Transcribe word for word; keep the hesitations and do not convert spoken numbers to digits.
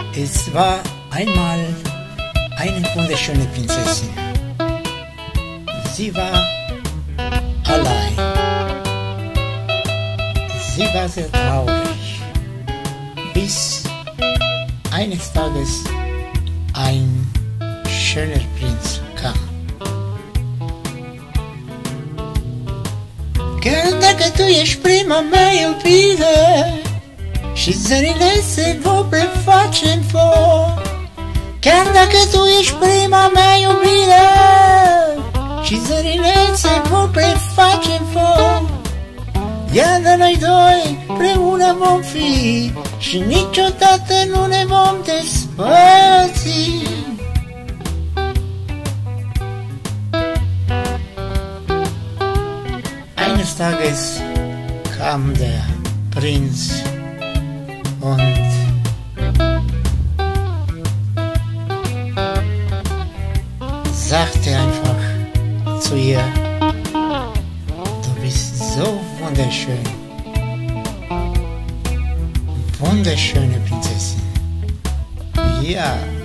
Es war einmal eine wunderschöne Prinzessin. Sie war allein. Sie war sehr traurig, bis eines Tages ein schöner Prinz kam. Chiar dacă tu ești prima mea iubire și zările se vor preface în foc, chiar dacă tu ești prima mea iubire și zările se vor preface în foc, iar de noi doi împreună vom fi și niciodată nu ne vom despărți. Eines Tages kam der Prinz und sagte einfach zu ihr: Du bist so wunderschön, wunderschöne Prinzessin. Ja.